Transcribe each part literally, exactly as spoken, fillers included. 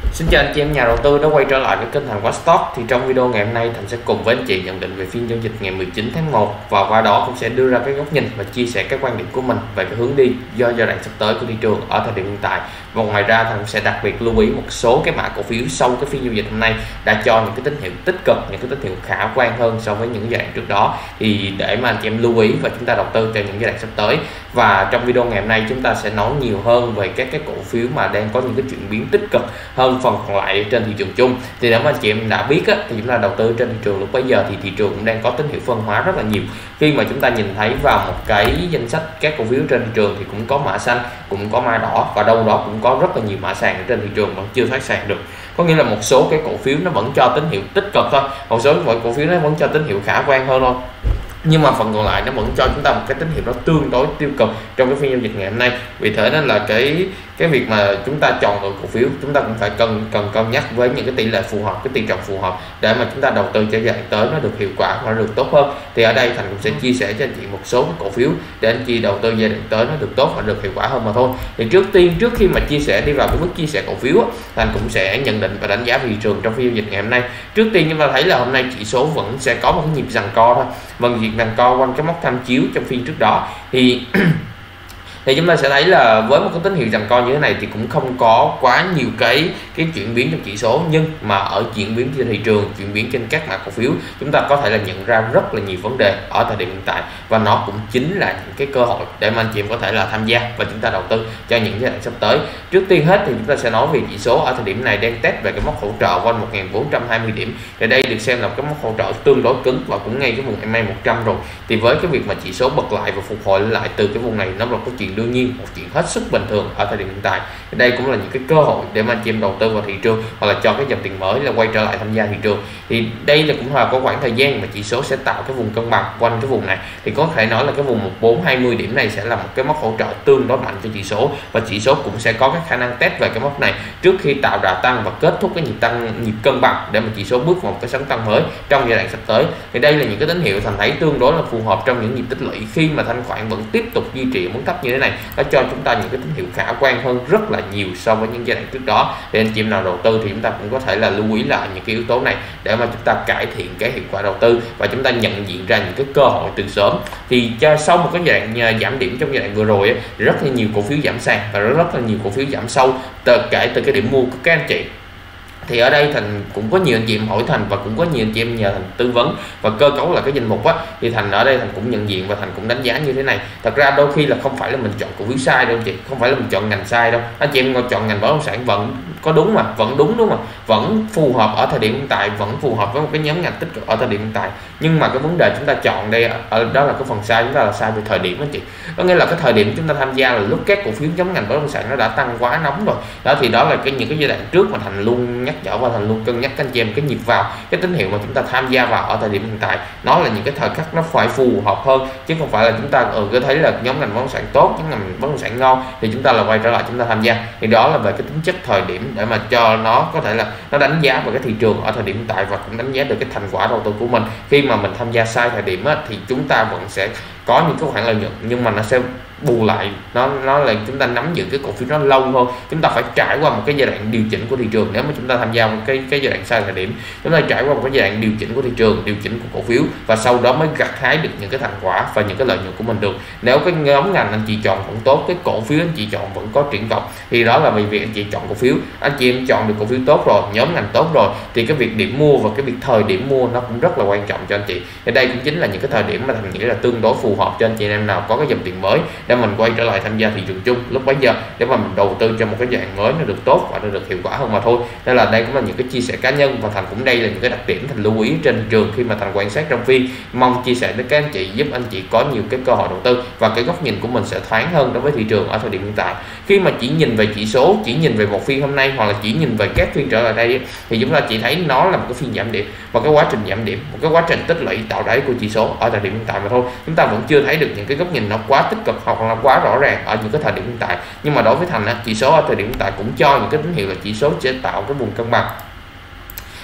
Xin chào anh chị em nhà đầu tư đã quay trở lại với kênh Thành Quá Stock. Thì trong video ngày hôm nay Thành sẽ cùng với anh chị nhận định về phiên giao dịch ngày mười chín tháng một, và qua đó cũng sẽ đưa ra cái góc nhìn và chia sẻ các quan điểm của mình về cái hướng đi do giai đoạn sắp tới của thị trường ở thời điểm hiện tại. Và ngoài ra Thành sẽ đặc biệt lưu ý một số cái mã cổ phiếu sau cái phiên giao dịch hôm nay đã cho những cái tín hiệu tích cực, những cái tín hiệu khả quan hơn so với những giai đoạn trước đó, thì để mà anh chị em lưu ý và chúng ta đầu tư cho những giai đoạn sắp tới. Và trong video ngày hôm nay chúng ta sẽ nói nhiều hơn về các cái cổ phiếu mà đang có những cái chuyển biến tích cực hơn phần còn lại trên thị trường chung. Thì nếu mà anh chị em đã biết á, thì chúng ta đầu tư trên thị trường lúc bấy giờ thì thị trường cũng đang có tín hiệu phân hóa rất là nhiều. Khi mà chúng ta nhìn thấy vào một cái danh sách các cổ phiếu trên thị trường thì cũng có mã xanh, cũng có mã đỏ, và đâu đó cũng có rất là nhiều mã sàn ở trên thị trường vẫn chưa thoát sàn được. Có nghĩa là một số cái cổ phiếu nó vẫn cho tín hiệu tích cực thôi, một số cái cổ phiếu nó vẫn cho tín hiệu khả quan hơn thôi, nhưng mà phần còn lại nó vẫn cho chúng ta một cái tín hiệu nó tương đối tiêu cực trong cái phiên giao dịch ngày hôm nay. Vì thế nên là cái cái việc mà chúng ta chọn lựa cổ phiếu, chúng ta cũng phải cần cần cân nhắc với những cái tỷ lệ phù hợp, cái tỷ trọng phù hợp để mà chúng ta đầu tư cho giai đoạn tới nó được hiệu quả và nó được tốt hơn. Thì ở đây Thành cũng sẽ chia sẻ cho anh chị một số cái cổ phiếu để anh chị đầu tư giai đoạn tới nó được tốt và được hiệu quả hơn mà thôi. Thì trước tiên, trước khi mà chia sẻ đi vào cái bước chia sẻ cổ phiếu, Thành cũng sẽ nhận định và đánh giá về thị trường trong phiên giao dịch ngày hôm nay. Trước tiên chúng ta thấy là hôm nay chỉ số vẫn sẽ có một cái nhịp giằng co thôi, vâng, nhịp giằng co quanh cái mốc tham chiếu trong phiên trước đó thì thì chúng ta sẽ thấy là với một cái tín hiệu giằng co như thế này thì cũng không có quá nhiều cái cái chuyển biến trong chỉ số, nhưng mà ở chuyển biến trên thị trường, chuyển biến trên các mã cổ phiếu, chúng ta có thể là nhận ra rất là nhiều vấn đề ở thời điểm hiện tại, và nó cũng chính là những cái cơ hội để mà anh chị em có thể là tham gia và chúng ta đầu tư cho những giai đoạn sắp tới. Trước tiên hết thì chúng ta sẽ nói về chỉ số ở thời điểm này đang test về cái mốc hỗ trợ quanh một nghìn bốn trăm hai mươi điểm. Thì đây được xem là cái mốc hỗ trợ tương đối cứng và cũng ngay cái vùng em a một trăm rồi. Thì với cái việc mà chỉ số bật lại và phục hồi lại từ cái vùng này, nó là câu chuyện đương nhiên, một chuyện hết sức bình thường ở thời điểm hiện tại. Đây cũng là những cái cơ hội để mà anh chị em đầu tư vào thị trường, hoặc là cho cái dòng tiền mới là quay trở lại tham gia thị trường. Thì đây là cũng là có khoảng thời gian mà chỉ số sẽ tạo cái vùng cân bằng quanh cái vùng này. Thì có thể nói là cái vùng một nghìn bốn trăm hai mươi điểm này sẽ là một cái mốc hỗ trợ tương đối mạnh cho chỉ số, và chỉ số cũng sẽ có cái khả năng test về cái mốc này trước khi tạo đà tăng và kết thúc cái nhịp tăng, nhịp cân bằng để mà chỉ số bước vào một cái sóng tăng mới trong giai đoạn sắp tới. Thì đây là những cái tín hiệu Thành thấy tương đối là phù hợp trong những nhịp tích lũy, khi mà thanh khoản vẫn tiếp tục duy trì ở mức thấp như thế này, nó cho chúng ta những cái tín hiệu khả quan hơn rất là nhiều so với những giai đoạn trước đó. Để anh chị em nào đầu tư thì chúng ta cũng có thể là lưu ý lại những cái yếu tố này để mà chúng ta cải thiện cái hiệu quả đầu tư và chúng ta nhận diện ra những cái cơ hội từ sớm. Thì cho sau một cái giai đoạn giảm điểm trong giai đoạn vừa rồi ấy, rất là nhiều cổ phiếu giảm sàn và rất, rất là nhiều cổ phiếu giảm sâu từ kể từ cái điểm mua của các anh chị. Thì ở đây Thành cũng có nhiều anh chị em hỏi Thành và cũng có nhiều anh chị em nhờ Thành tư vấn và cơ cấu là cái danh mục á, thì Thành ở đây Thành cũng nhận diện và Thành cũng đánh giá như thế này. Thật ra đôi khi là không phải là mình chọn cổ phiếu sai đâu anh chị, không phải là mình chọn ngành sai đâu. Anh chị em ngồi chọn ngành bất động sản vẫn có đúng mà, vẫn đúng đúng mà, vẫn phù hợp ở thời điểm hiện tại, vẫn phù hợp với một cái nhóm ngành tích cực ở thời điểm hiện tại. Nhưng mà cái vấn đề chúng ta chọn đây ở đó là cái phần sai, chúng ta là sai về thời điểm anh chị. Có nghĩa là cái thời điểm chúng ta tham gia là lúc các cổ phiếu nhóm ngành bất động sản nó đã tăng quá nóng rồi. Đó thì đó là cái những cái giai đoạn trước mà Thành luôn nhắc nhở và Thành luôn cân nhắc các anh chị em cái nhịp vào, cái tín hiệu mà chúng ta tham gia vào ở thời điểm hiện tại, nó là những cái thời khắc nó phải phù hợp hơn, chứ không phải là chúng ta ở ừ, thấy là nhóm ngành bất động sản tốt, nhóm ngành bất động sản ngon thì chúng ta là quay trở lại chúng ta tham gia. Thì đó là về cái tính chất thời điểm để mà cho nó có thể là nó đánh giá về cái thị trường ở thời điểm hiện tại và cũng đánh giá được cái thành quả đầu tư của mình. Khi mà mình tham gia sai thời điểm á, thì chúng ta vẫn sẽ có những cái khoản lợi nhuận, nhưng mà nó sẽ bù lại, nó nó là chúng ta nắm giữ cái cổ phiếu nó lâu hơn. Chúng ta phải trải qua một cái giai đoạn điều chỉnh của thị trường. Nếu mà chúng ta tham gia một cái cái giai đoạn sai thời điểm, chúng ta trải qua một cái giai đoạn điều chỉnh của thị trường, điều chỉnh của cổ phiếu, và sau đó mới gặt hái được những cái thành quả và những cái lợi nhuận của mình được. Nếu cái nhóm ngành anh chị chọn vẫn tốt, cái cổ phiếu anh chị chọn vẫn có triển vọng, thì đó là vì việc anh chị chọn cổ phiếu, anh chị em chọn được cổ phiếu tốt rồi, nhóm ngành tốt rồi, thì cái việc điểm mua và cái việc thời điểm mua nó cũng rất là quan trọng cho anh chị. Thì đây cũng chính là những cái thời điểm mà Thành nghĩ là tương đối phù hợp cho anh chị em nào có cái dòng tiền mới để mình quay trở lại tham gia thị trường chung lúc bấy giờ, để mà mình đầu tư cho một cái dạng mới nó được tốt và nó được hiệu quả hơn mà thôi. Nên là đây cũng là những cái chia sẻ cá nhân, và Thành cũng đây là những cái đặc điểm Thành lưu ý trên thị trường khi mà Thành quan sát trong phiên. Mong chia sẻ với các anh chị, giúp anh chị có nhiều cái cơ hội đầu tư và cái góc nhìn của mình sẽ thoáng hơn đối với thị trường ở thời điểm hiện tại. Khi mà chỉ nhìn về chỉ số, chỉ nhìn về một phiên hôm nay hoặc là chỉ nhìn về các phiên trở lại đây thì chúng ta chỉ thấy nó là một cái phiên giảm điểm, và cái quá trình giảm điểm, một cái quá trình tích lũy tạo đáy của chỉ số ở thời điểm hiện tại mà thôi. Chúng ta vẫn chưa thấy được những cái góc nhìn nó quá tích cực hoặc là quá rõ ràng ở những cái thời điểm hiện tại. Nhưng mà đối với Thành, chỉ số ở thời điểm hiện tại cũng cho những cái tín hiệu là chỉ số sẽ tạo cái vùng cân bằng.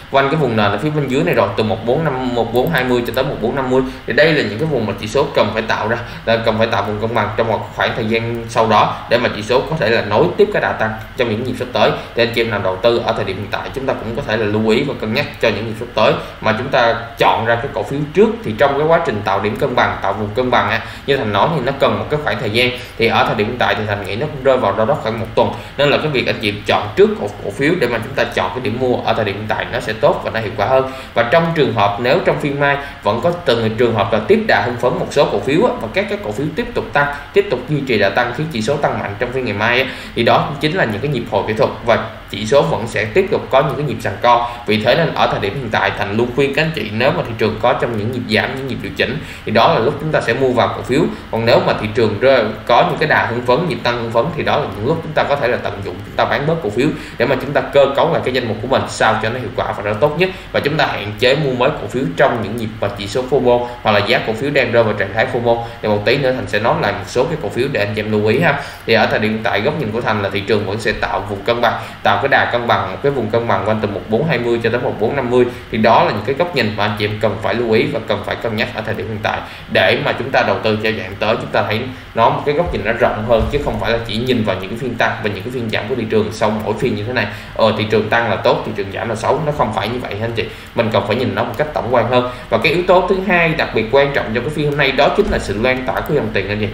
quanh cái vùng nền ở phía bên dưới này rồi, từ một bốn năm một bốn hai mươi cho tới một bốn năm mươi. Thì đây là những cái vùng mà chỉ số cần phải tạo ra, là cần phải tạo vùng cân bằng trong một khoảng thời gian sau đó để mà chỉ số có thể là nối tiếp cái đà tăng trong những nhịp sắp tới. Để anh chị em nào đầu tư ở thời điểm hiện tại, chúng ta cũng có thể là lưu ý và cân nhắc cho những nhịp sắp tới mà chúng ta chọn ra cái cổ phiếu trước. Thì trong cái quá trình tạo điểm cân bằng, tạo vùng cân bằng á, như Thành nói thì nó cần một cái khoảng thời gian. Thì ở thời điểm hiện tại thì Thành nghĩ nó cũng rơi vào đâu đó khoảng một tuần, nên là cái việc anh chị chọn trước cổ, cổ phiếu để mà chúng ta chọn cái điểm mua ở thời điểm hiện tại nó sẽ tốt và nó hiệu quả hơn. Và trong trường hợp nếu trong phiên mai vẫn có từng trường hợp là tiếp đà hưng phấn một số cổ phiếu á, và các cái cổ phiếu tiếp tục tăng, tiếp tục duy trì đà tăng khiến chỉ số tăng mạnh trong phiên ngày mai á, thì đó chính là những cái nhịp hồi kỹ thuật và chỉ số vẫn sẽ tiếp tục có những cái nhịp giằng co. Vì thế nên ở thời điểm hiện tại Thành luôn khuyên các anh chị, nếu mà thị trường có trong những nhịp giảm, những nhịp điều chỉnh thì đó là lúc chúng ta sẽ mua vào cổ phiếu. Còn nếu mà thị trường rơi có những cái đà hưng phấn, nhịp tăng hưng phấn thì đó là những lúc chúng ta có thể là tận dụng, chúng ta bán bớt cổ phiếu để mà chúng ta cơ cấu lại cái danh mục của mình sao cho nó hiệu quả và nó tốt nhất, và chúng ta hạn chế mua mới cổ phiếu trong những nhịp và chỉ số FOMO hoặc là giá cổ phiếu đang rơi vào trạng thái FOMO. Thì một tí nữa Thành sẽ nói lại một số cái cổ phiếu để anh chị em lưu ý ha. Thì ở thời điểm hiện tại góc nhìn của Thành là thị trường vẫn sẽ tạo vùng cân bằng, tạo cái đà cân bằng, một cái vùng cân bằng quanh từ một bốn hai mươi cho tới một bốn năm mươi. Thì đó là những cái góc nhìn mà anh chị em cần phải lưu ý và cần phải cân nhắc ở thời điểm hiện tại để mà chúng ta đầu tư cho dạng tới, chúng ta thấy nó một cái góc nhìn nó rộng hơn, chứ không phải là chỉ nhìn vào những cái phiên tăng và những cái phiên giảm của thị trường sau mỗi phiên như thế này. Ờ thị trường tăng là tốt, thị trường giảm là xấu, nó không phải như vậy anh chị. Mình cần phải nhìn nó một cách tổng quan hơn. Và cái yếu tố thứ hai đặc biệt quan trọng trong cái phiên hôm nay đó chính là sự lan tỏa của dòng tiền anh chị.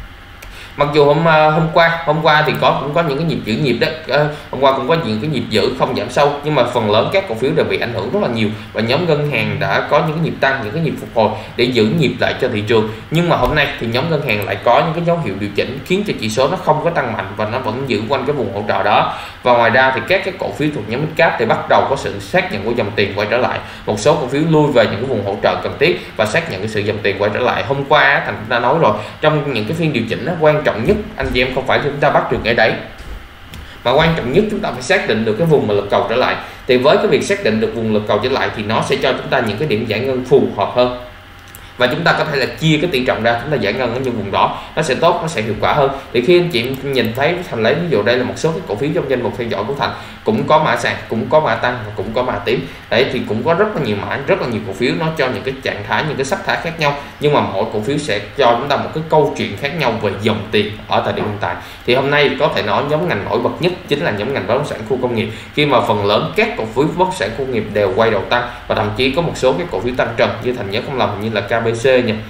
Mặc dù hôm hôm qua hôm qua thì có cũng có những cái nhịp giữ nhịp đó, hôm qua cũng có những cái nhịp giữ không giảm sâu, nhưng mà phần lớn các cổ phiếu đều bị ảnh hưởng rất là nhiều và nhóm ngân hàng đã có những cái nhịp tăng, những cái nhịp phục hồi để giữ nhịp lại cho thị trường. Nhưng mà hôm nay thì nhóm ngân hàng lại có những cái dấu hiệu điều chỉnh khiến cho chỉ số nó không có tăng mạnh và nó vẫn giữ quanh cái vùng hỗ trợ đó. Và ngoài ra thì các cái cổ phiếu thuộc nhóm mid cap thì bắt đầu có sự xác nhận của dòng tiền quay trở lại, một số cổ phiếu lui về những cái vùng hỗ trợ cần thiết và xác nhận cái sự dòng tiền quay trở lại. Hôm qua Thành đã nói rồi, trong những cái phiên điều chỉnh đó, quan trọng nhất anh chị em không phải chúng ta bắt được cái đấy, mà quan trọng nhất chúng ta phải xác định được cái vùng mà lực cầu trở lại. Thì với cái việc xác định được vùng lực cầu trở lại thì nó sẽ cho chúng ta những cái điểm giải ngân phù hợp hơn, và chúng ta có thể là chia cái tỷ trọng ra, chúng ta giải ngân ở những vùng đó nó sẽ tốt, nó sẽ hiệu quả hơn. Thì khi anh chị nhìn thấy Thành lấy ví dụ đây là một số cái cổ phiếu trong danh mục theo dõi của Thành, cũng có mã sàn, cũng có mã tăng và cũng có mã tím đấy, thì cũng có rất là nhiều mã, rất là nhiều cổ phiếu nó cho những cái trạng thái, những cái sắc thái khác nhau, nhưng mà mỗi cổ phiếu sẽ cho chúng ta một cái câu chuyện khác nhau về dòng tiền ở thời điểm hiện tại. Thì hôm nay có thể nói nhóm ngành nổi bật nhất chính là nhóm ngành bất động sản khu công nghiệp, khi mà phần lớn các cổ phiếu bất động sản khu công nghiệp đều quay đầu tăng, và thậm chí có một số cái cổ phiếu tăng trần, như Thành nhớ không lầm như là ca bê xê nha.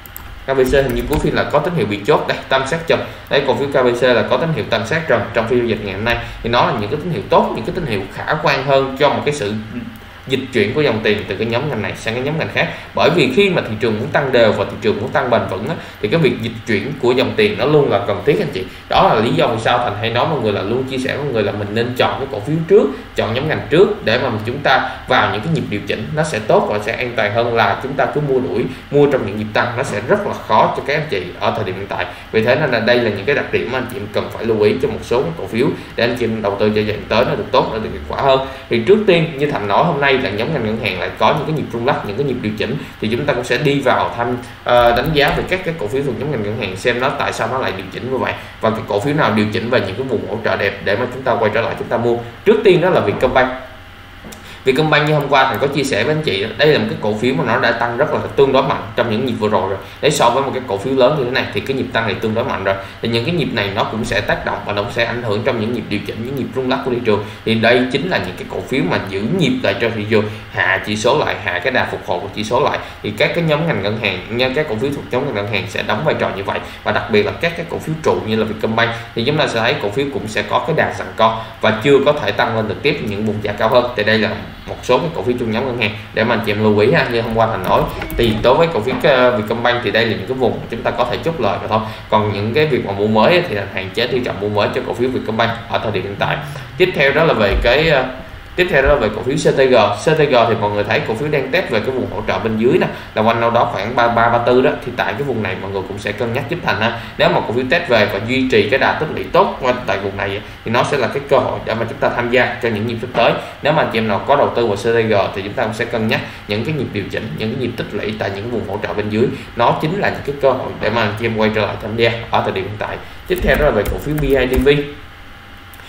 ca bê xê hình như cuối phiên là có tín hiệu bị chốt đây, tăng sát trần đấy, cổ phiếu ca bê xê là có tín hiệu tăng sát trần trong phiên giao dịch ngày hôm nay. Thì nó là những cái tín hiệu tốt, những cái tín hiệu khả quan hơn cho một cái sự dịch chuyển của dòng tiền từ cái nhóm ngành này sang cái nhóm ngành khác. Bởi vì khi mà thị trường muốn tăng đều và thị trường muốn tăng bền vững á, thì cái việc dịch chuyển của dòng tiền nó luôn là cần thiết anh chị. Đó là lý do vì sao Thành hay nói mọi người là luôn chia sẻ với mọi người là mình nên chọn cái cổ phiếu trước, chọn nhóm ngành trước để mà chúng ta vào những cái nhịp điều chỉnh nó sẽ tốt và sẽ an toàn hơn là chúng ta cứ mua đuổi, mua trong những nhịp tăng, nó sẽ rất là khó cho các anh chị ở thời điểm hiện tại. Vì thế nên là đây là những cái đặc điểm mà anh chị cần phải lưu ý cho một số cổ phiếu để anh chị đầu tư cho dạng tới nó được tốt, nó được hiệu quả hơn. Thì trước tiên như Thành nói, hôm nay là nhóm ngành ngân hàng lại có những cái nhịp rung lắc, những cái nhịp điều chỉnh, thì chúng ta cũng sẽ đi vào thăm uh, đánh giá về các cái cổ phiếu thuộc nhóm ngành ngân hàng, xem nó tại sao nó lại điều chỉnh như vậy và cái cổ phiếu nào điều chỉnh về những cái vùng hỗ trợ đẹp để mà chúng ta quay trở lại chúng ta mua. Trước tiên đó là Vietcombank. Vietcombank như hôm qua Thành có chia sẻ với anh chị, đây là một cái cổ phiếu mà nó đã tăng rất là tương đối mạnh trong những nhịp vừa rồi rồi. Để so với một cái cổ phiếu lớn như thế này thì cái nhịp tăng này tương đối mạnh rồi. Thì những cái nhịp này nó cũng sẽ tác động và nó cũng sẽ ảnh hưởng trong những nhịp điều chỉnh, những nhịp rung lắc của thị trường. Thì đây chính là những cái cổ phiếu mà giữ nhịp lại cho thị trường, hạ chỉ số lại, hạ cái đà phục hồi của chỉ số lại. Thì các cái nhóm ngành ngân hàng, nha, các cổ phiếu thuộc nhóm ngành ngân hàng sẽ đóng vai trò như vậy. Và đặc biệt là các cái cổ phiếu trụ như là Vietcombank thì chúng ta sẽ thấy cổ phiếu cũng sẽ có cái đà giằng co và chưa có thể tăng lên được tiếp những vùng giá cao hơn. Thì đây là một số cái cổ phiếu trong nhóm ngân hàng để mà anh chị em lưu ý ha. Như hôm qua Thành nói thì đối với cổ phiếu Vietcombank thì đây là những cái vùng mà chúng ta có thể chốt lời mà thôi. Còn những cái việc mà mua mới thì là hạn chế tỷ trọng mua mới cho cổ phiếu Vietcombank ở thời điểm hiện tại. Tiếp theo đó là về cái Tiếp theo đó là về cổ phiếu xê tê giê. xê tê giê thì mọi người thấy cổ phiếu đang test về cái vùng hỗ trợ bên dưới nè, là quanh đâu đó khoảng ba ba ba tư đó. Thì tại cái vùng này mọi người cũng sẽ cân nhắc giúp Thành ha. Nếu mà cổ phiếu test về và duy trì cái đà tích lũy tốt quanh tại vùng này thì nó sẽ là cái cơ hội để mà chúng ta tham gia cho những nhịp sắp tới. Nếu mà anh chị em nào có đầu tư vào xê tê giê thì chúng ta cũng sẽ cân nhắc những cái nhịp điều chỉnh, những cái nhịp tích lũy tại những vùng hỗ trợ bên dưới. Nó chính là những cái cơ hội để mà anh chị em quay trở lại tham gia ở thời điểm hiện tại. Tiếp theo đó là về cổ phiếu bê i đê vê.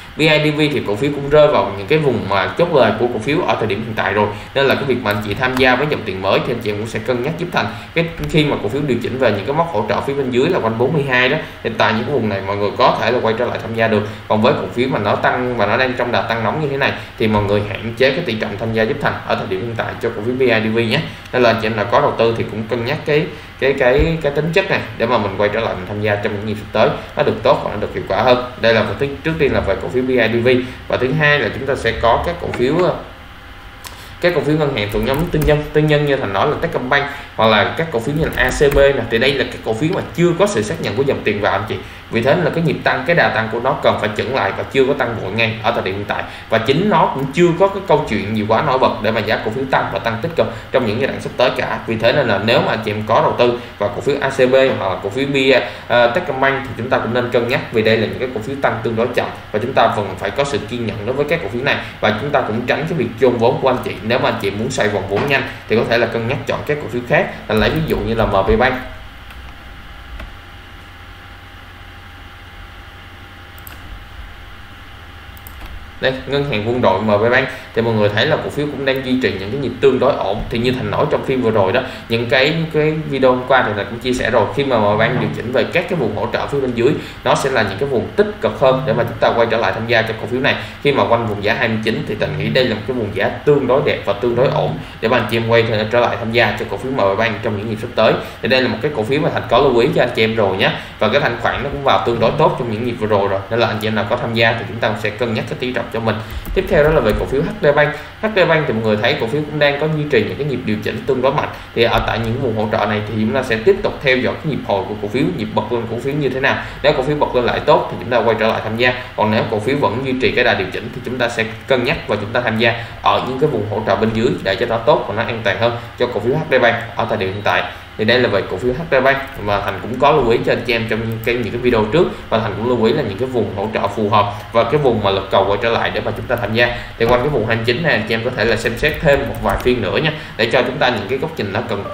bê i đê vê thì cổ phiếu cũng rơi vào những cái vùng mà chốt lời của cổ phiếu ở thời điểm hiện tại rồi, nên là cái việc mà anh chị tham gia với dòng tiền mới thì anh chị cũng sẽ cân nhắc giúp Thành cái khi mà cổ phiếu điều chỉnh về những cái mốc hỗ trợ phía bên dưới là quanh bốn mươi hai đó, hiện tại những cái vùng này mọi người có thể là quay trở lại tham gia được. Còn với cổ phiếu mà nó tăng và nó đang trong đà tăng nóng như thế này thì mọi người hạn chế cái tỷ trọng tham gia giúp Thành ở thời điểm hiện tại cho cổ phiếu bê i đê vê nhé. Nên là anh chị em nào có đầu tư thì cũng cân nhắc cái cái cái cái tính chất này để mà mình quay trở lại mình tham gia trong những nhịp sắp tới nó được tốt và nó được hiệu quả hơn. Đây là một thứ trước tiên là về cổ phiếu bê i đê vê, và thứ hai là chúng ta sẽ có các cổ phiếu các cổ phiếu ngân hàng thuộc nhóm tư nhân tư nhân như Thành nói là Techcombank, hoặc là các cổ phiếu như là a xê bê nè, thì đây là các cổ phiếu mà chưa có sự xác nhận của dòng tiền vào anh chị. Vì thế là cái nhịp tăng, cái đà tăng của nó cần phải chững lại và chưa có tăng vội ngay ở thời điểm hiện tại, và chính nó cũng chưa có cái câu chuyện gì quá nổi bật để mà giá cổ phiếu tăng và tăng tích cực trong những giai đoạn sắp tới cả. Vì thế nên là nếu mà anh chị em có đầu tư vào cổ phiếu a xê bê hoặc là cổ phiếu bê i, uh, Techcombank thì chúng ta cũng nên cân nhắc, vì đây là những cái cổ phiếu tăng tương đối chậm và chúng ta vẫn phải có sự kiên nhẫn đối với các cổ phiếu này, và chúng ta cũng tránh cái việc chôn vốn của anh chị. Nếu mà anh chị muốn xoay vòng vốn nhanh thì có thể là cân nhắc chọn các cổ phiếu khác, là lấy ví dụ như là em bê Bank. Đây, ngân hàng Quân đội em bê Bank thì mọi người thấy là cổ phiếu cũng đang duy trì những cái nhịp tương đối ổn. Thì như Thành nói trong phim vừa rồi đó, những cái những cái video hôm qua thì Thành cũng chia sẻ rồi, khi mà em bê Bank điều chỉnh về các cái vùng hỗ trợ phía bên dưới, nó sẽ là những cái vùng tích cực hơn để mà chúng ta quay trở lại tham gia cho cổ phiếu này. Khi mà quanh vùng giá hai mươi chín thì Thành nghĩ đây là một cái vùng giá tương đối đẹp và tương đối ổn để mà anh chị em quay trở lại tham gia cho cổ phiếu em bê Bank trong những nhịp sắp tới. Thì đây là một cái cổ phiếu mà Thành có lưu ý cho anh chị em rồi nhé, và cái thanh khoản nó cũng vào tương đối tốt trong những nhịp vừa rồi rồi, nên là anh chị em nào có tham gia thì chúng ta sẽ cân nhắc cái tỷ trọng cho mình. Tiếp theo đó là về cổ phiếu hát đê Bank. hát đê Bank thì mọi người thấy cổ phiếu cũng đang có duy trì những cái nhịp điều chỉnh tương đối mạnh. Thì ở tại những vùng hỗ trợ này thì chúng ta sẽ tiếp tục theo dõi cái nhịp hồi của cổ phiếu, nhịp bật lên cổ phiếu như thế nào. Nếu cổ phiếu bật lên lại tốt thì chúng ta quay trở lại tham gia. Còn nếu cổ phiếu vẫn duy trì cái đà điều chỉnh thì chúng ta sẽ cân nhắc và chúng ta tham gia ở những cái vùng hỗ trợ bên dưới để cho nó tốt và nó an toàn hơn cho cổ phiếu hát đê Bank ở thời điểm hiện tại. Thì đây là về cổ phiếu hát đê Bank mà Thành cũng có lưu ý cho anh chị em trong những cái những cái video trước, và Thành cũng lưu ý là những cái vùng hỗ trợ phù hợp và cái vùng mà lực cầu quay trở lại để mà chúng ta tham gia. Thì quanh cái vùng hai mươi chín này anh chị em có thể là xem xét thêm một vài phiên nữa nha, để cho chúng ta những cái góc nhìn nó cần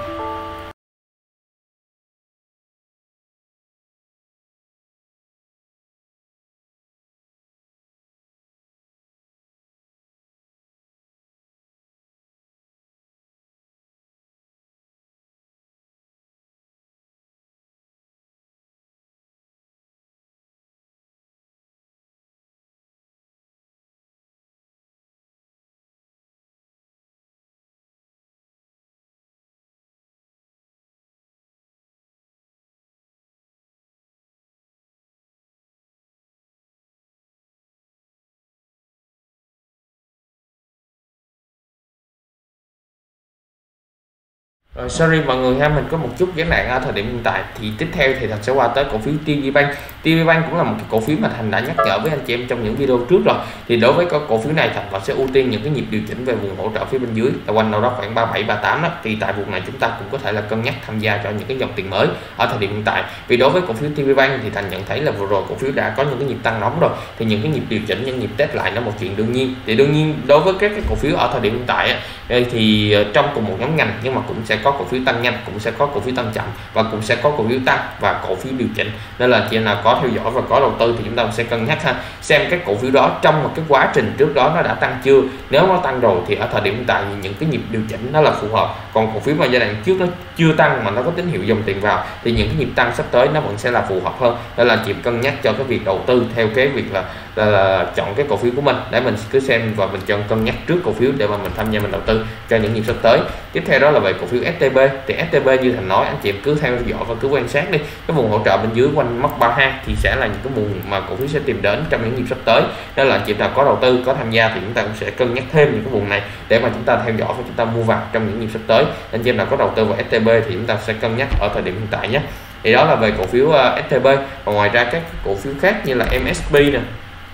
Rồi, sorry mọi người ha, mình có một chút gián đoạn ở thời điểm hiện tại. Thì tiếp theo thì Thành sẽ qua tới cổ phiếu tê vê Bank. tê vê Bank cũng là một cái cổ phiếu mà Thành đã nhắc nhở với anh chị em trong những video trước rồi. Thì đối với cổ phiếu này Thành sẽ ưu tiên những cái nhịp điều chỉnh về vùng hỗ trợ phía bên dưới là quanh đâu đó khoảng ba mươi bảy ba mươi tám đó. Thì tại vùng này chúng ta cũng có thể là cân nhắc tham gia cho những cái dòng tiền mới ở thời điểm hiện tại. Vì đối với cổ phiếu tê vê Bank thì Thành nhận thấy là vừa rồi cổ phiếu đã có những cái nhịp tăng nóng rồi, thì những cái nhịp điều chỉnh, những nhịp test lại nó một chuyện đương nhiên. Thì đương nhiên đối với các cái cổ phiếu ở thời điểm hiện tại thì trong cùng một nhóm ngành nhưng mà cũng sẽ có cổ phiếu tăng nhanh, cũng sẽ có cổ phiếu tăng chậm, và cũng sẽ có cổ phiếu tăng và cổ phiếu điều chỉnh. Nên là chị nào có theo dõi và có đầu tư thì chúng ta sẽ cân nhắc ha, xem các cổ phiếu đó trong một cái quá trình trước đó nó đã tăng chưa. Nếu nó tăng rồi thì ở thời điểm hiện tại những cái nhịp điều chỉnh nó là phù hợp. Còn cổ phiếu mà giai đoạn trước nó chưa tăng mà nó có tín hiệu dòng tiền vào thì những cái nhịp tăng sắp tới nó vẫn sẽ là phù hợp hơn. Nên là chị cân nhắc cho cái việc đầu tư theo cái việc là, là, là chọn cái cổ phiếu của mình, để mình cứ xem và mình chọn cân nhắc trước cổ phiếu để mà mình tham gia mình đầu tư cho những nhịp sắp tới. Tiếp theo đó là về cổ phiếu ét tê bê. Thì ét tê bê như Thành nói, anh chị em cứ theo dõi và cứ quan sát đi, cái vùng hỗ trợ bên dưới quanh mốc ba mươi hai thì sẽ là những cái vùng mà cổ phiếu sẽ tìm đến trong những nhịp sắp tới. Nên là anh chị nào có đầu tư, có tham gia thì chúng ta cũng sẽ cân nhắc thêm những cái vùng này để mà chúng ta theo dõi và chúng ta mua vào trong những nhịp sắp tới. Anh chị nào có đầu tư vào ét tê bê thì chúng ta sẽ cân nhắc ở thời điểm hiện tại nhé. Thì đó là về cổ phiếu uh, ét tê bê. Và ngoài ra các cổ phiếu khác như là em ét pê nè,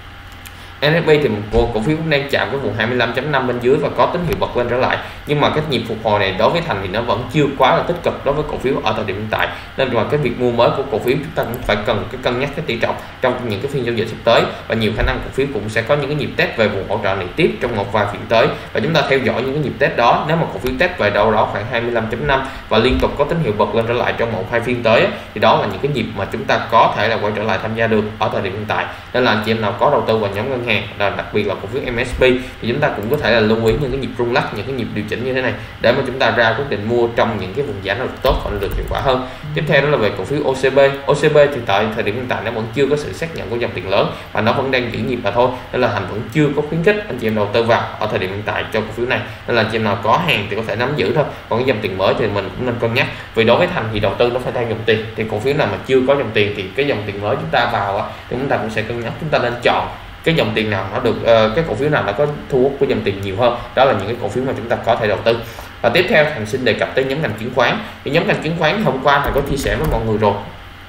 en ép pê thì một cổ phiếu cũng đang chạm cái vùng hai mươi lăm chấm năm bên dưới và có tín hiệu bật lên trở lại, nhưng mà cái nhịp phục hồi này đối với Thành thì nó vẫn chưa quá là tích cực đối với cổ phiếu ở thời điểm hiện tại. Nên là cái việc mua mới của cổ phiếu chúng ta cũng phải cần cái cân nhắc cái tỷ trọng trong những cái phiên giao dịch sắp tới, và nhiều khả năng cổ phiếu cũng sẽ có những cái nhịp test về vùng hỗ trợ này tiếp trong một vài phiên tới, và chúng ta theo dõi những cái nhịp test đó. Nếu mà cổ phiếu test về đâu đó khoảng hai mươi lăm chấm năm và liên tục có tín hiệu bật lên trở lại trong một hai phiên tới thì đó là những cái nhịp mà chúng ta có thể là quay trở lại tham gia được ở thời điểm hiện tại. Nên là anh chị em nào có đầu tư vào nhóm ngân hàng hàng, là đặc biệt là cổ phiếu em ét pê, thì chúng ta cũng có thể là lưu ý những cái nhịp rung lắc, những cái nhịp điều chỉnh như thế này để mà chúng ta ra quyết định mua trong những cái vùng giá nó được tốt và nó được hiệu quả hơn. Tiếp theo đó là về cổ phiếu ô xê bê. ô xê bê thì tại thời điểm hiện tại nó vẫn chưa có sự xác nhận của dòng tiền lớn và nó vẫn đang giữ nhịp mà thôi, nên là Thành vẫn chưa có khuyến khích anh chị em đầu tư vào ở thời điểm hiện tại cho cổ phiếu này, nên là anh chị em nào có hàng thì có thể nắm giữ thôi, còn cái dòng tiền mới thì mình cũng nên cân nhắc, vì đối với Thành thì đầu tư nó phải theo dòng tiền, thì cổ phiếu nào mà chưa có dòng tiền thì cái dòng tiền mới chúng ta vào thì chúng ta cũng sẽ cân nhắc, chúng ta nên chọn cái dòng tiền nào nó được uh, cái cổ phiếu nào nó có thu hút của dòng tiền nhiều hơn, đó là những cái cổ phiếu mà chúng ta có thể đầu tư. Và tiếp theo Thành xin đề cập tới nhóm ngành chứng khoán. Thì nhóm ngành chứng khoán hôm qua Thành có chia sẻ với mọi người rồi,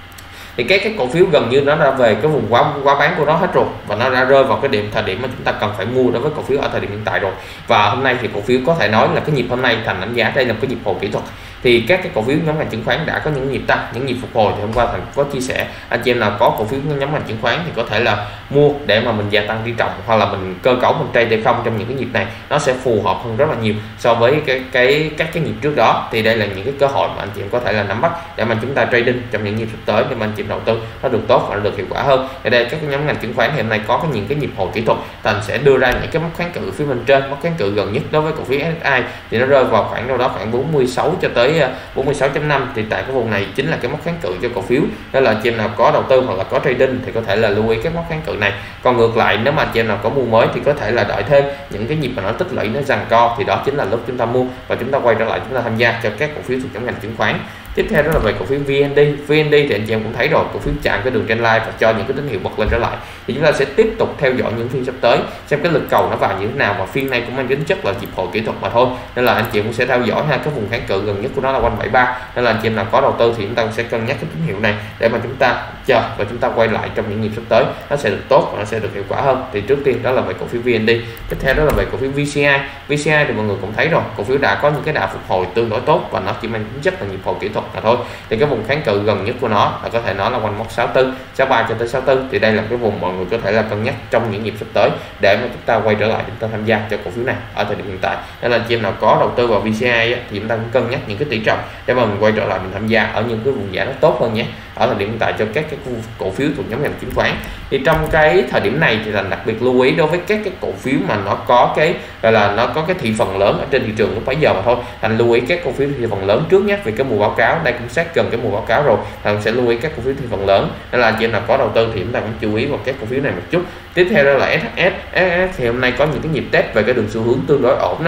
thì cái cái cổ phiếu gần như nó đã về cái vùng quá quá bán của nó hết rồi, và nó đã rơi vào cái điểm thời điểm mà chúng ta cần phải mua đối với cổ phiếu ở thời điểm hiện tại rồi. Và hôm nay thì cổ phiếu có thể nói là cái nhịp hôm nay Thành đánh giá đây là cái nhịp hồi kỹ thuật, thì các cái cổ phiếu nhóm ngành chứng khoán đã có những nhịp tăng, những nhịp phục hồi. Thì hôm qua Thành có chia sẻ anh chị em nào có cổ phiếu nhóm ngành chứng khoán thì có thể là mua để mà mình gia tăng tỷ trọng, hoặc là mình cơ cấu mình trade tay không trong những cái nhịp này, nó sẽ phù hợp hơn rất là nhiều so với cái cái các cái nhịp trước đó. Thì đây là những cái cơ hội mà anh chị em có thể là nắm bắt để mà chúng ta trading trong những nhịp sắp tới để mà anh chị em đầu tư nó được tốt và nó được hiệu quả hơn. Ở đây các cái nhóm ngành chứng khoán hiện nay có cái những cái nhịp hồi kỹ thuật, Thành sẽ đưa ra những cái mốc kháng cự phía bên trên. Mốc kháng cự gần nhất đối với cổ phiếu ét ét i thì nó rơi vào khoảng đâu đó khoảng bốn mươi sáu cho tới bốn mươi sáu chấm năm, thì tại cái vùng này chính là cái mốc kháng cự cho cổ phiếu, nên là anh chị em nào có đầu tư hoặc là có trading thì có thể là lưu ý các mốc kháng cự này. Còn ngược lại, nếu mà anh chị em nào có mua mới thì có thể là đợi thêm những cái nhịp mà nó tích lũy, nó giằng co, thì đó chính là lúc chúng ta mua và chúng ta quay trở lại chúng ta tham gia cho các cổ phiếu thuộc nhóm ngành chứng khoán. Tiếp theo đó là về cổ phiếu vê en đê. vê en đê thì anh chị em cũng thấy rồi, cổ phiếu chạm cái đường trend line và cho những cái tín hiệu bật lên trở lại, thì chúng ta sẽ tiếp tục theo dõi những phiên sắp tới xem cái lực cầu nó vào như thế nào, mà phiên này cũng mang tính chất là nhịp hồi kỹ thuật mà thôi, nên là anh chị em cũng sẽ theo dõi ha. Cái vùng kháng cự gần nhất của nó là quanh bảy mươi ba, nên là anh chị em nào có đầu tư thì chúng ta sẽ cân nhắc cái tín hiệu này để mà chúng ta chờ và chúng ta quay lại trong những nhịp sắp tới, nó sẽ được tốt và nó sẽ được hiệu quả hơn. Thì trước tiên đó là về cổ phiếu vê en đê. Tiếp theo đó là về cổ phiếu vê xê i. vê xê i thì mọi người cũng thấy rồi, cổ phiếu đã có những cái đà phục hồi tương đối tốt và nó chỉ mang tính chất là nhịp hồi kỹ thuật mà thôi. Thì cái vùng kháng cự gần nhất của nó là có thể nói là quanh mốc sáu mươi tư, sáu mươi ba cho tới sáu mươi tư, thì đây là cái vùng mọi người có thể là cân nhắc trong những nhịp sắp tới để mà chúng ta quay trở lại chúng ta tham gia cho cổ phiếu này ở thời điểm hiện tại. Nên là anh chị em nào có đầu tư vào vê xê i thì chúng ta cũng cân nhắc những cái tỷ trọng để mà mình quay trở lại mình tham gia ở những cái vùng giá nó tốt hơn nhé, ở thời điểm hiện tại cho các cái cổ phiếu thuộc nhóm ngành chứng khoán. Thì trong cái thời điểm này thì là đặc biệt lưu ý đối với các cái cổ phiếu mà nó có cái gọi là nó có cái thị phần lớn ở trên thị trường lúc bấy giờ mà thôi. Thành lưu ý các cổ phiếu thị phần lớn trước nhé, vì cái mùa báo cáo đây cũng sát gần cái mùa báo cáo rồi, Thành sẽ lưu ý các cổ phiếu thị phần lớn, nên là anh chị em nào có đầu tư thì chúng ta cũng chú ý vào các cổ phiếu này một chút. Tiếp theo đó là ét ét ét. ét ét thì hôm nay có những cái nhịp test về cái đường xu hướng tương đối ổn nè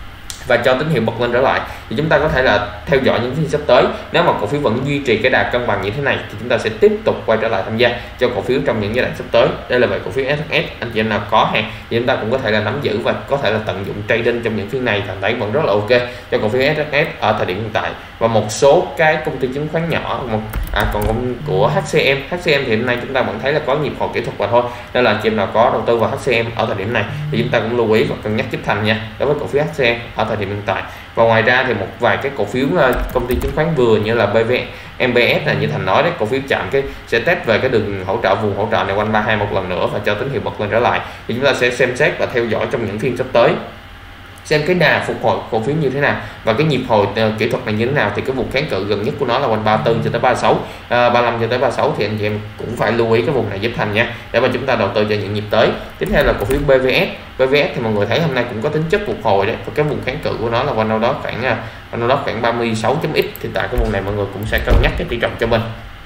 và cho tín hiệu bật lên trở lại, thì chúng ta có thể là theo dõi những phiên sắp tới. Nếu mà cổ phiếu vẫn duy trì cái đà cân bằng như thế này thì chúng ta sẽ tiếp tục quay trở lại tham gia cho cổ phiếu trong những giai đoạn sắp tới. Đây là về cổ phiếu ét ét ét. Anh chị em nào có hàng thì chúng ta cũng có thể là nắm giữ và có thể là tận dụng trading trong những phiên này, Thành thấy vẫn rất là ok cho cổ phiếu ét ét ét ở thời điểm hiện tại. Và một số cái công ty chứng khoán nhỏ một à, còn của hát xê em hát xê em thì hôm nay chúng ta vẫn thấy là có nhịp hồi kỹ thuật và thôi, nên là anh chị em nào có đầu tư vào hát xê em ở thời điểm này thì chúng ta cũng lưu ý và cân nhắc giúp Thành nha đối với cổ phiếu hát xê em ở thời điểm hiện tại. Và ngoài ra thì một vài cái cổ phiếu công ty chứng khoán vừa như là bê vê em bê ét là như Thành nói đấy, cổ phiếu chạm cái sẽ test về cái đường hỗ trợ vùng hỗ trợ này quanh ba mươi hai một lần nữa và cho tín hiệu bật lên trở lại, thì chúng ta sẽ xem xét và theo dõi trong những phiên sắp tới xem cái đà phục hồi cổ phiếu như thế nào và cái nhịp hồi uh, kỹ thuật này như thế nào. Thì cái vùng kháng cự gần nhất của nó là quanh ba mươi tư cho tới ba mươi sáu, uh, ba mươi lăm cho tới ba mươi sáu, thì anh chị em cũng phải lưu ý cái vùng này giúp Thành nha để mà chúng ta đầu tư cho những nhịp tới. Tiếp theo là cổ phiếu bê vê ét. bê vê ét thì mọi người thấy hôm nay cũng có tính chất phục hồi đấy, và cái vùng kháng cự của nó là quanh đâu đó khoảng uh, đâu đó khoảng ba mươi sáu chấm x, thì tại cái vùng này mọi người cũng sẽ cân nhắc cái tỷ trọng cho mình.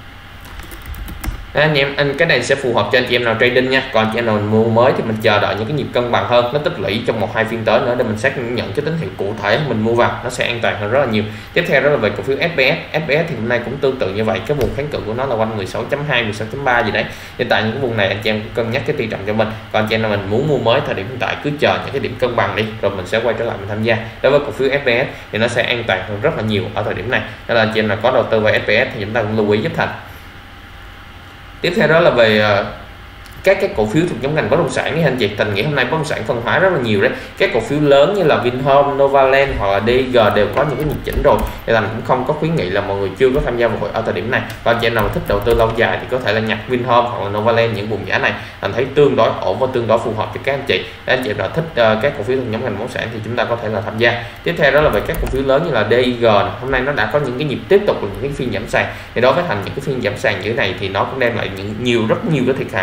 Anh em anh cái này sẽ phù hợp cho anh chị em nào trading nha, còn anh chị em nào mình mua mới thì mình chờ đợi những cái nhịp cân bằng hơn, nó tích lũy trong một hai phiên tới nữa để mình xác nhận cái tín hiệu cụ thể mình mua vào nó sẽ an toàn hơn rất là nhiều. Tiếp theo đó là về cổ phiếu ét bê ét. ét bê ét thì hôm nay cũng tương tự như vậy, cái vùng kháng cự của nó là quanh mười sáu chấm hai, mười sáu chấm ba gì đấy. Hiện tại những cái vùng này anh chị em cân nhắc cái tỷ trọng cho mình, còn anh chị em nào mình muốn mua mới thời điểm hiện tại cứ chờ những cái điểm cân bằng đi rồi mình sẽ quay trở lại mình tham gia. Đối với cổ phiếu ét bê ét thì nó sẽ an toàn hơn rất là nhiều ở thời điểm này, nên là anh chị em nào có đầu tư vào ét bê ét thì chúng ta cũng lưu ý giúp Thành. Tiếp theo đó là về uh, các cái cổ phiếu thuộc nhóm ngành bất động sản với anh chị. Thành nghĩ hôm nay bất động sản phân hóa rất là nhiều đấy, các cổ phiếu lớn như là Vinhome, Novaland hoặc là đê i giê đều có những cái nhịp chỉnh rồi, thì Thành cũng không có khuyến nghị là mọi người chưa có tham gia vào ở thời điểm này. Và anh chị em nào thích đầu tư lâu dài thì có thể là nhặt Vinhome hoặc là Novaland, những vùng giá này Thành thấy tương đối ổn và tương đối phù hợp cho các anh chị. Để anh chị nào thích uh, các cổ phiếu thuộc nhóm ngành bất động sản thì chúng ta có thể là tham gia. Tiếp theo đó là về các cổ phiếu lớn như là đê i giê, hôm nay nó đã có những cái nhịp tiếp tục những cái phiên giảm sàn, thì đối với Thành những cái phiên giảm sàn như thế này thì nó cũng đem lại những nhiều rất nhiều cái thiệt hại cho nhà đầu tư.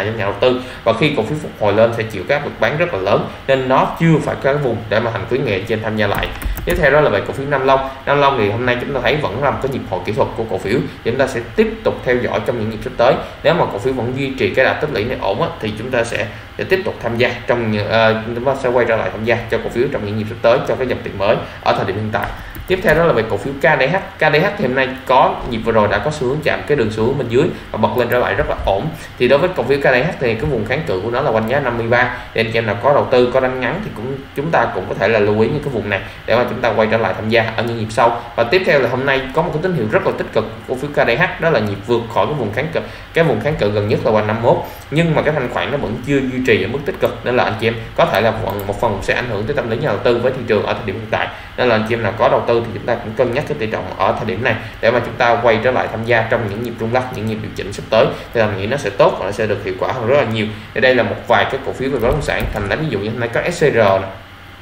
tư, và khi cổ phiếu phục hồi lên sẽ chịu các áp lực bán rất là lớn nên nó chưa phải có cái vùng để mà thành khuyến nghị trên tham gia lại. Tiếp theo đó là về cổ phiếu Nam Long. Nam Long thì hôm nay chúng ta thấy vẫn là một cái nhịp hồi kỹ thuật của cổ phiếu, thì chúng ta sẽ tiếp tục theo dõi trong những nhịp sắp tới. Nếu mà cổ phiếu vẫn duy trì cái đà tích lũy này ổn á, thì chúng ta sẽ để tiếp tục tham gia trong uh, chúng ta sẽ quay trở lại tham gia cho cổ phiếu trong những nhịp sắp tới cho cái dòng tiền mới ở thời điểm hiện tại. Tiếp theo đó là về cổ phiếu ca đê hát. ca đê hát thì hôm nay có nhịp vừa rồi đã có xu hướng chạm cái đường xu hướng bên dưới và bật lên trở lại rất là ổn. Thì đối với cổ phiếu ca đê hát thì cái vùng kháng cự của nó là quanh giá năm mươi ba, để anh chị em nào có đầu tư có đánh ngắn thì cũng chúng ta cũng có thể là lưu ý những cái vùng này để mà chúng ta quay trở lại tham gia ở những nhịp sau. Và tiếp theo là hôm nay có một cái tín hiệu rất là tích cực của cổ phiếu ca đê hát, đó là nhịp vượt khỏi cái vùng kháng cự cái vùng kháng cự gần nhất là quanh năm mươi mốt, nhưng mà cái thanh khoản nó vẫn chưa duy trì ở mức tích cực, nên là anh chị em có thể là một phần sẽ ảnh hưởng tới tâm lý nhà đầu tư với thị trường ở thời điểm hiện tại. Nên là anh chị em nào có đầu tư thì chúng ta cũng cân nhắc cái tỷ trọng ở thời điểm này để mà chúng ta quay trở lại tham gia trong những nhịp rung lắc, những nhịp điều chỉnh sắp tới, thì mình nghĩ nó sẽ tốt và nó sẽ được hiệu quả hơn rất là nhiều. Thì đây là một vài cái cổ phiếu về bất động sản. Thành lấy ví dụ như hôm nay có ét xê rờ này.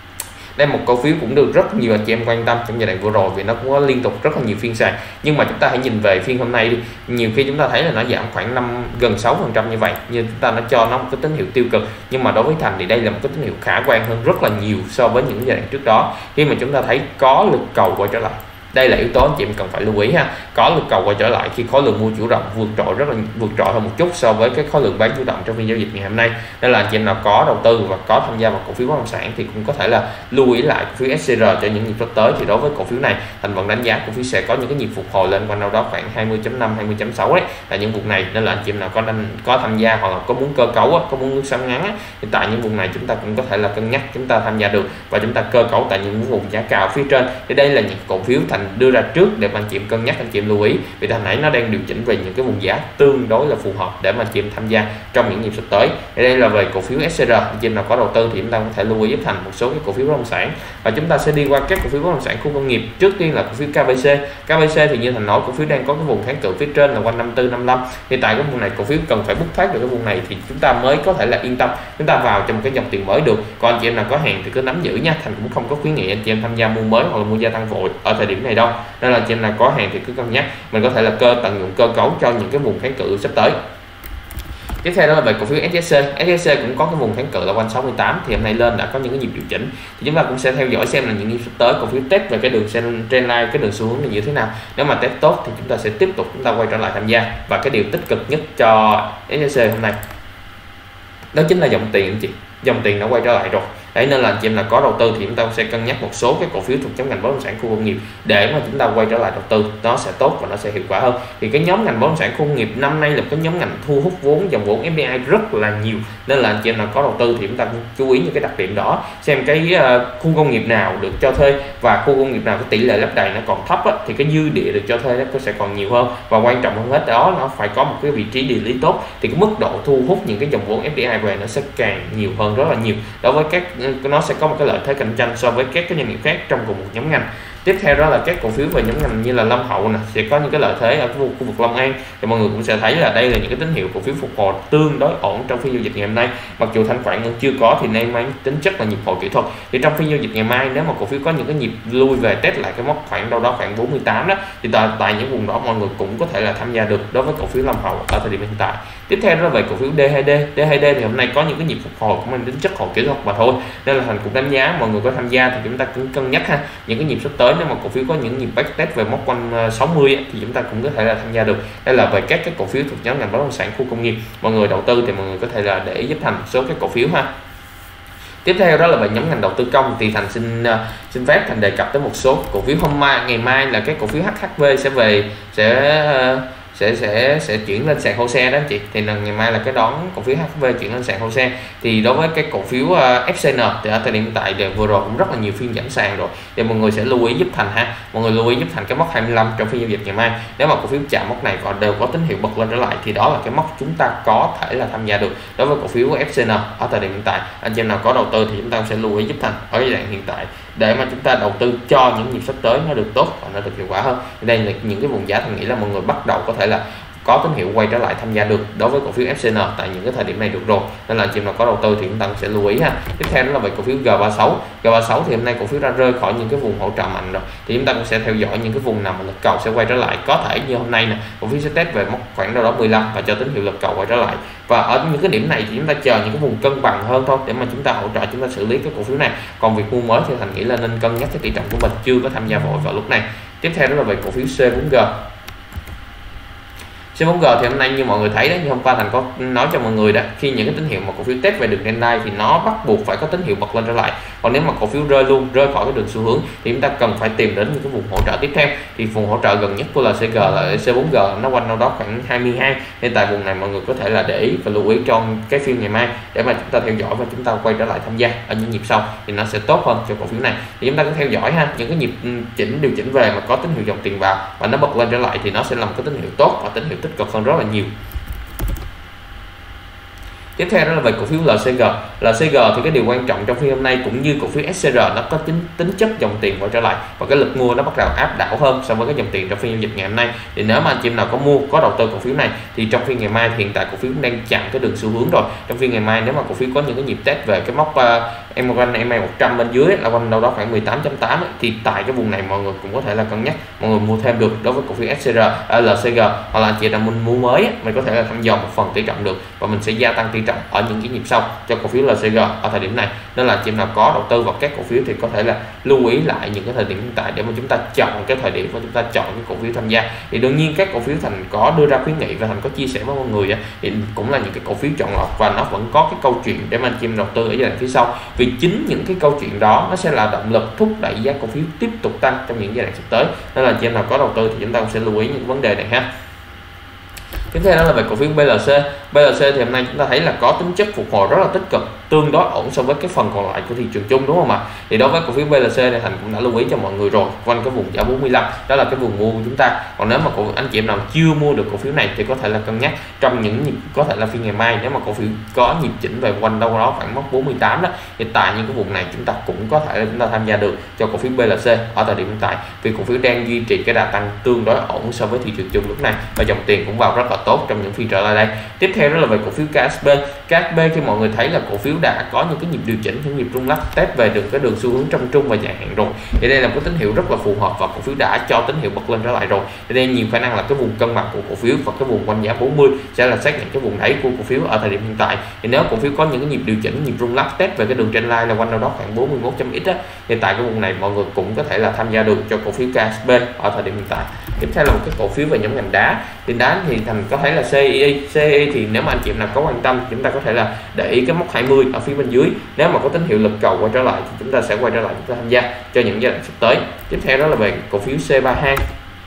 Đây một cổ phiếu cũng được rất nhiều anh chị em quan tâm trong giai đoạn vừa rồi vì nó cũng có liên tục rất là nhiều phiên sàn, nhưng mà chúng ta hãy nhìn về phiên hôm nay đi, nhiều khi chúng ta thấy là nó giảm khoảng năm gần sáu phần trăm như vậy, như chúng ta nó cho nó một cái tín hiệu tiêu cực, nhưng mà đối với Thành thì đây là một cái tín hiệu khả quan hơn rất là nhiều so với những giai đoạn trước đó, khi mà chúng ta thấy có lực cầu quay trở lại. Đây là yếu tố anh chị em cần phải lưu ý ha. Có lực cầu quay trở lại khi khối lượng mua chủ động vượt trội rất là vượt trội hơn một chút so với cái khối lượng bán chủ động trong phiên giao dịch ngày hôm nay. Nên là anh chị em nào có đầu tư và có tham gia vào cổ phiếu bất động sản thì cũng có thể là lưu ý lại cổ phiếu ét xê rờ cho những nhịp sắp tới. Thì đối với cổ phiếu này Thành vẫn đánh giá cổ phiếu sẽ có những cái nhịp phục hồi lên quanh đâu đó khoảng hai mươi chấm năm, hai mươi chấm sáu đấy là những vùng này. Nên là anh chị em nào có đang có tham gia hoặc là có muốn cơ cấu có muốn nước sắm ngắn thì tại những vùng này chúng ta cũng có thể là cân nhắc chúng ta tham gia được và chúng ta cơ cấu tại những vùng giá cao phía trên. Thì đây là những cổ phiếu Thành đưa ra trước để mà anh chị em cân nhắc, anh chị em lưu ý vì hồi nãy nó đang điều chỉnh về những cái vùng giá tương đối là phù hợp để mà anh chị em tham gia trong những nhịp sắp tới. Thì đây là về cổ phiếu ét xê rờ. Anh chị em nào có đầu tư thì chúng ta có thể lưu ý giúp Thành một số cái cổ phiếu bất động sản, và chúng ta sẽ đi qua các cổ phiếu bất động sản khu công nghiệp. Trước tiên là cổ phiếu ca bê xê. ca bê xê thì như Thành nói, cổ phiếu đang có cái vùng kháng cự phía trên là quanh năm mươi tư, năm mươi lăm. Thì tại cái vùng này cổ phiếu cần phải bứt thoát được cái vùng này thì chúng ta mới có thể là yên tâm chúng ta vào trong cái dòng tiền mới được. Còn anh chị em nào có hàng thì cứ nắm giữ nha. Thành cũng không có khuyến nghị anh chị em tham gia mua mới hoặc là mua gia tăng vội ở thời điểm này đâu. Nên là anh chị em nào có hàng thì cứ cân nhắc, mình có thể là cơ tận dụng cơ cấu cho những cái vùng kháng cự sắp tới. Tiếp theo đó là về cổ phiếu ét ét xê. ét ét xê cũng có cái vùng kháng cự là quanh sáu mươi tám, thì hôm nay lên đã có những cái nhịp điều chỉnh, thì chúng ta cũng sẽ theo dõi xem là những nhịp sắp tới cổ phiếu test về cái đường trendline, cái đường xu hướng này như thế nào. Nếu mà test tốt thì chúng ta sẽ tiếp tục chúng ta quay trở lại tham gia. Và cái điều tích cực nhất cho ét ét xê hôm nay đó chính là dòng tiền anh chị, dòng tiền nó quay trở lại rồi. Đấy, nên là anh chị em là có đầu tư thì chúng ta sẽ cân nhắc một số cái cổ phiếu thuộc nhóm ngành bất động sản khu công nghiệp để mà chúng ta quay trở lại đầu tư, nó sẽ tốt và nó sẽ hiệu quả hơn. Thì cái nhóm ngành bất động sản khu công nghiệp năm nay là cái nhóm ngành thu hút vốn, dòng vốn ép đê i rất là nhiều, nên là anh chị em nào có đầu tư thì chúng ta cũng chú ý những cái đặc điểm đó, xem cái uh, khu công nghiệp nào được cho thuê và khu công nghiệp nào cái tỷ lệ lấp đầy nó còn thấp á, thì cái dư địa được cho thuê nó sẽ còn nhiều hơn, và quan trọng hơn hết đó nó phải có một cái vị trí địa lý tốt, thì cái mức độ thu hút những cái dòng vốn ép đê i về nó sẽ càng nhiều hơn rất là nhiều. Đối với các nó sẽ có một cái lợi thế cạnh tranh so với các cái doanh nghiệp khác trong cùng một nhóm ngành. Tiếp theo đó là các cổ phiếu về nhóm ngành như là Long Hậu nè, sẽ có những cái lợi thế ở khu, khu vực Long An, thì mọi người cũng sẽ thấy là đây là những cái tín hiệu cổ phiếu phục hồi tương đối ổn trong phiên giao dịch ngày hôm nay. Mặc dù thanh khoản vẫn chưa có thì nay mang tính chất là nhịp hồi kỹ thuật, thì trong phiên giao dịch ngày mai nếu mà cổ phiếu có những cái nhịp lui về test lại cái mốc khoảng đâu đó khoảng bốn mươi tám đó, thì tại, tại những vùng đó mọi người cũng có thể là tham gia được đối với cổ phiếu Long Hậu ở thời điểm hiện tại. Tiếp theo đó là về cổ phiếu đê hai đê. đê hai đê thì hôm nay có những cái nhịp phục hồi cũng mang tính chất hồi kỹ thuật mà thôi, nên là Thành cũng đánh giá mọi người có tham gia thì chúng ta cũng cân nhắc ha, những cái nhịp sắp tới nếu mà cổ phiếu có những nhịp back test về mốc quanh sáu mươi thì chúng ta cũng có thể là tham gia được. Đây là về các cái cổ phiếu thuộc nhóm ngành bất động sản khu công nghiệp, mọi người đầu tư thì mọi người có thể là để giúp Thành một số cái cổ phiếu ha. Tiếp theo đó là về nhóm ngành đầu tư công, thì Thành xin uh, xin phép Thành đề cập tới một số cổ phiếu hôm mai, ngày mai là cái cổ phiếu hát hát vê sẽ về sẽ uh, sẽ sẽ sẽ chuyển lên sàn HOSE đó anh chị. Thì là ngày mai là cái đón cổ phiếu hát hát vê chuyển lên sàn HOSE. Thì đối với cái cổ phiếu uh, ép xê en thì ở thời điểm hiện tại thì vừa rồi cũng rất là nhiều phiên giảm sàn rồi, thì mọi người sẽ lưu ý giúp Thành ha, mọi người lưu ý giúp Thành cái mốc hai mươi lăm trong phiên giao dịch ngày mai. Nếu mà cổ phiếu chạm mốc này còn đều có tín hiệu bật lên trở lại thì đó là cái mốc chúng ta có thể là tham gia được đối với cổ phiếu ép xê en ở thời điểm hiện tại. Anh chị em nào có đầu tư thì chúng ta sẽ lưu ý giúp Thành ở giai đoạn hiện tại để mà chúng ta đầu tư cho những nhịp sắp tới nó được tốt và nó được hiệu quả hơn. Đây là những cái vùng giá Thành nghĩ là mọi người bắt đầu có thể là có tín hiệu quay trở lại tham gia được đối với cổ phiếu ép xê en tại những cái thời điểm này được rồi, nên là anh chị em nào có đầu tư thì chúng ta sẽ lưu ý ha. Tiếp theo đó là về cổ phiếu G ba mươi sáu. G ba mươi sáu thì hôm nay cổ phiếu đã rơi khỏi những cái vùng hỗ trợ mạnh rồi, thì chúng ta cũng sẽ theo dõi những cái vùng nào mà lực cầu sẽ quay trở lại. Có thể như hôm nay nè, cổ phiếu sẽ test về mốc khoảng đâu đó mười lăm và cho tín hiệu lực cầu quay trở lại, và ở những cái điểm này thì chúng ta chờ những cái vùng cân bằng hơn thôi để mà chúng ta hỗ trợ chúng ta xử lý cái cổ phiếu này. Còn việc mua mới thì Thành nghĩ là nên cân nhắc cái tỷ trọng của mình, chưa có tham gia vội vào lúc này. Tiếp theo đó là về cổ phiếu C bốn G. C bốn G thì hôm nay như mọi người thấy đấy, như hôm qua Thành có nói cho mọi người đó, khi những cái tín hiệu mà cổ phiếu test về đường trendline thì nó bắt buộc phải có tín hiệu bật lên trở lại. Còn nếu mà cổ phiếu rơi luôn, rơi khỏi cái đường xu hướng thì chúng ta cần phải tìm đến những cái vùng hỗ trợ tiếp theo. Thì vùng hỗ trợ gần nhất của lờ xê giê là C bốn G, nó quanh đâu đó khoảng hai mươi hai, nên tại vùng này mọi người có thể là để ý và lưu ý trong cái phiên ngày mai để mà chúng ta theo dõi và chúng ta quay trở lại tham gia ở những nhịp sau thì nó sẽ tốt hơn cho cổ phiếu này. Thì chúng ta cứ theo dõi ha, những cái nhịp chỉnh điều chỉnh về mà có tín hiệu dòng tiền vào và nó bật lên trở lại thì nó sẽ là một cái tín hiệu tốt và tín hiệu tích cực hơn rất là nhiều. Tiếp theo đó là về cổ phiếu lờ xê giê. lờ xê giê thì cái điều quan trọng trong phiên hôm nay cũng như cổ phiếu ét xê rờ, nó có tính tính chất dòng tiền quay trở lại và cái lực mua nó bắt đầu áp đảo hơn so với cái dòng tiền trong phiên giao dịch ngày hôm nay. Thì nếu mà anh chị em nào có mua, có đầu tư cổ phiếu này thì trong phiên ngày mai thì hiện tại cổ phiếu cũng đang chặn cái đường xu hướng rồi. Trong phiên ngày mai nếu mà cổ phiếu có những cái nhịp test về cái mốc uh, em a một trăm bên dưới là quanh đâu đó khoảng mười tám chấm tám thì tại cái vùng này mọi người cũng có thể là cân nhắc mọi người mua thêm được đối với cổ phiếu ét xê rờ, uh, lờ xê giê, hoặc là anh chị nào muốn mua mới mình có thể là thăm dò một phần tỷ trọng được và mình sẽ gia tăng tỷ trọng ở những cái nhịp sau cho cổ phiếu lờ xê giê ở thời điểm này. Nên là chị em nào có đầu tư vào các cổ phiếu thì có thể là lưu ý lại những cái thời điểm hiện tại để mà chúng ta chọn cái thời điểm và chúng ta chọn cái cổ phiếu tham gia. Thì đương nhiên các cổ phiếu Thành có đưa ra khuyến nghị và Thành có chia sẻ với mọi người thì cũng là những cái cổ phiếu chọn lọc và nó vẫn có cái câu chuyện để mà anh chị em đầu tư ở giai đoạn phía sau, vì chính những cái câu chuyện đó nó sẽ là động lực thúc đẩy giá cổ phiếu tiếp tục tăng trong những giai đoạn sắp tới. Nên là chị em nào có đầu tư thì chúng ta cũng sẽ lưu ý những vấn đề này ha. Tiếp theo đó là về cổ phiếu bê lờ xê. bê lờ xê thì hôm nay chúng ta thấy là có tính chất phục hồi rất là tích cực, tương đối ổn so với cái phần còn lại của thị trường chung, đúng không ạ? Thì đối với cổ phiếu bê lờ xê này Thành cũng đã lưu ý cho mọi người rồi, quanh cái vùng giá bốn mươi lăm đó là cái vùng mua của chúng ta. Còn nếu mà cổ anh chị em nào chưa mua được cổ phiếu này thì có thể là cân nhắc trong những nhịp, có thể là phiên ngày mai nếu mà cổ phiếu có nhịp chỉnh về quanh đâu đó khoảng mốc bốn mươi tám đó, thì tại những cái vùng này chúng ta cũng có thể là chúng ta tham gia được cho cổ phiếu bê lờ xê ở thời điểm hiện tại, vì cổ phiếu đang duy trì cái đà tăng tương đối ổn so với thị trường chung lúc này và dòng tiền cũng vào rất là tốt trong những phiên trở lại đây. Tiếp theo đó là về cổ phiếu ca ét bê. ca ét bê khi mọi người thấy là cổ phiếu đã có những cái nhịp điều chỉnh, những nhịp rung lắc test về được cái đường xu hướng trong trung và dài hạn rồi, thì đây là một cái tín hiệu rất là phù hợp và cổ phiếu đã cho tín hiệu bật lên trở lại rồi. Thì đây nhiều khả năng là cái vùng cân bằng của cổ phiếu và cái vùng quanh giá bốn mươi sẽ là xác nhận cái vùng đáy của cổ phiếu ở thời điểm hiện tại. Thì nếu cổ phiếu có những cái nhịp điều chỉnh, nhịp rung lắc test về cái đường trendline là quanh đâu đó khoảng bốn mươi mốt chấm x á, thì tại cái vùng này mọi người cũng có thể là tham gia được cho cổ phiếu ca ét bê ở thời điểm hiện tại. Tiếp theo là một cái cổ phiếu về nhóm ngành đá. Thì đá thì Thành có thấy là xê i i. xê i i thì nếu mà anh chị em nào có quan tâm chúng ta có thể là để ý cái mốc hai mươi ở phía bên dưới, nếu mà có tín hiệu lực cầu quay trở lại thì chúng ta sẽ quay trở lại chúng ta tham gia cho những giai đoạn sắp tới. Tiếp theo đó là về cổ phiếu xê ba hai.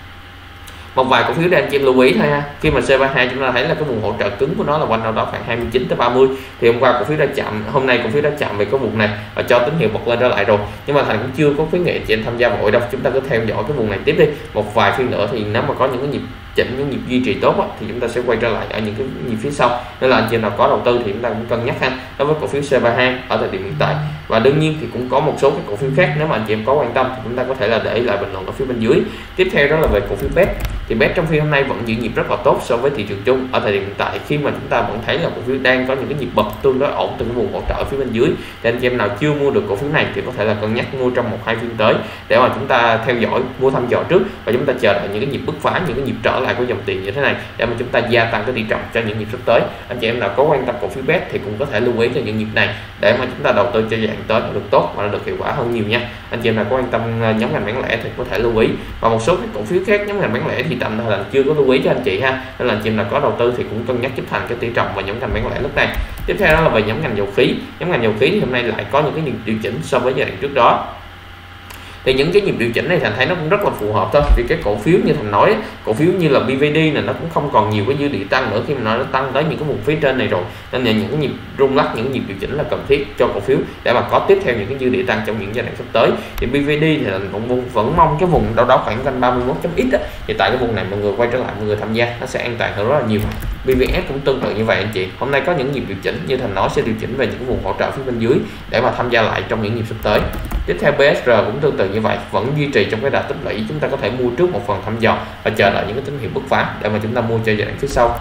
Một vài cổ phiếu để anh chị em lưu ý thôi ha. Khi mà xê ba hai chúng ta thấy là cái vùng hỗ trợ cứng của nó là quanh đâu đó khoảng hai mươi chín tới ba mươi, thì hôm qua cổ phiếu đã chạm, hôm nay cổ phiếu đã chạm về cái vùng này và cho tín hiệu bật lên trở lại rồi, nhưng mà Thành cũng chưa có khuyến nghị chị em tham gia vội đâu, chúng ta cứ theo dõi cái vùng này tiếp đi. Một vài phiên nữa thì nếu mà có những cái nhịp chỉnh, những nhịp duy trì tốt á, thì chúng ta sẽ quay trở lại ở những cái nhịp phía sau. Nên là anh chị em nào có đầu tư thì chúng ta cũng cân nhắc ha đối với cổ phiếu xê ba hai ở thời điểm hiện tại. Và đương nhiên thì cũng có một số cái cổ phiếu khác, nếu mà anh chị em có quan tâm thì chúng ta có thể là để lại bình luận ở phía bên dưới. Tiếp theo đó là về cổ phiếu bê e tê. Thì bê e tê trong phiên hôm nay vẫn giữ nhịp rất là tốt so với thị trường chung ở thời điểm hiện tại, khi mà chúng ta vẫn thấy là cổ phiếu đang có những cái nhịp bật tương đối ổn từ cái vùng hỗ trợ ở phía bên dưới. Thì anh chị em nào chưa mua được cổ phiếu này thì có thể là cân nhắc mua trong một hai phiên tới để mà chúng ta theo dõi, mua thăm dò trước và chúng ta chờ đợi những cái nhịp bứt phá, những cái nhịp trở lại của dòng tiền như thế này để mà chúng ta gia tăng cái tỷ trọng cho những nhịp sắp tới. Anh chị em nào có quan tâm cổ phiếu bê e tê thì cũng có thể lưu ý cho những nhịp này để mà chúng ta đầu tư cho dạng tới nó được tốt và nó được hiệu quả hơn nhiều nha. Anh chị em nào có quan tâm nhóm ngành bán lẻ thì có thể lưu ý, và một số cái cổ phiếu khác nhóm ngành bán lẻ thì tạm thời là chưa có lưu ý cho anh chị ha. Nên là anh chị em nào có đầu tư thì cũng cân nhắc giúp Thành cái tỷ trọng và nhóm ngành bán lẻ lúc này. Tiếp theo đó là về nhóm ngành dầu khí. Nhóm ngành dầu khí thì hôm nay lại có những cái nhịp điều chỉnh so với giai đoạn trước đó. Thì những cái nhịp điều chỉnh này Thành thấy nó cũng rất là phù hợp thôi, vì cái cổ phiếu như Thành nói, cổ phiếu như là bê vê đê này nó cũng không còn nhiều cái dư địa tăng nữa khi mà nó tăng tới những cái vùng phía trên này rồi, nên là những cái nhịp rung lắc, những nhịp điều chỉnh là cần thiết cho cổ phiếu để mà có tiếp theo những cái dư địa tăng trong những giai đoạn sắp tới. Thì bê vê đê thì Thành cũng vẫn mong cái vùng đâu đó khoảng quanh ba mươi mốt chấm x á, thì tại cái vùng này mọi người quay trở lại, mọi người tham gia nó sẽ an toàn hơn rất là nhiều. bê vê ét cũng tương tự như vậy anh chị, hôm nay có những nhịp điều chỉnh như Thành nói sẽ điều chỉnh về những cái vùng hỗ trợ phía bên dưới để mà tham gia lại trong những nhịp sắp tới. Tiếp theo bê ét rờ cũng tương tự như vậy, vẫn duy trì trong cái đà tích lũy, chúng ta có thể mua trước một phần thăm dò và chờ đợi những cái tín hiệu bứt phá để mà chúng ta mua cho giai đoạn phía sau.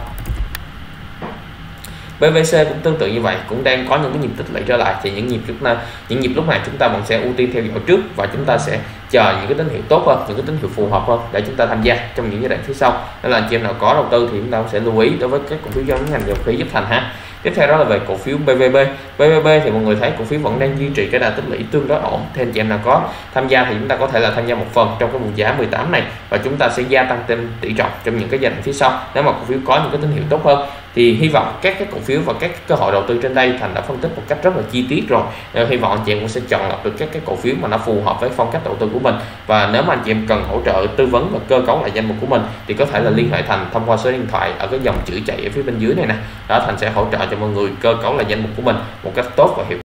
bê vê xê cũng tương tự như vậy, cũng đang có những cái nhịp tích lũy trở lại, thì những nhịp chúng ta những nhịp lúc này chúng ta vẫn sẽ ưu tiên theo dõi trước và chúng ta sẽ chờ những cái tín hiệu tốt hơn, những cái tín hiệu phù hợp hơn để chúng ta tham gia trong những giai đoạn phía sau. Nên là anh chị em nào có đầu tư thì chúng ta sẽ lưu ý đối với các cổ phiếu trong ngành dầu khí giúp Thành ha. Tiếp theo đó là về cổ phiếu bê vê bê. bê vê bê thì mọi người thấy cổ phiếu vẫn đang duy trì cái đà tích lũy tương đối ổn. Thì anh chị em nào có tham gia thì chúng ta có thể là tham gia một phần trong cái vùng giá mười tám này và chúng ta sẽ gia tăng thêm tỷ trọng trong những cái giai đoạn phía sau. Nếu mà cổ phiếu có những cái tín hiệu tốt hơn thì hy vọng các cái cổ phiếu và các cơ hội đầu tư trên đây Thành đã phân tích một cách rất là chi tiết rồi. Nên hy vọng anh chị em cũng sẽ chọn lọc được các cái cổ phiếu mà nó phù hợp với phong cách đầu tư của mình. Và nếu mà anh chị em cần hỗ trợ tư vấn và cơ cấu lại danh mục của mình thì có thể là liên hệ Thành thông qua số điện thoại ở cái dòng chữ chạy ở phía bên dưới này nè. Đó, Thành sẽ hỗ trợ cho mọi người cơ cấu lại danh mục của mình một cách tốt và hiệu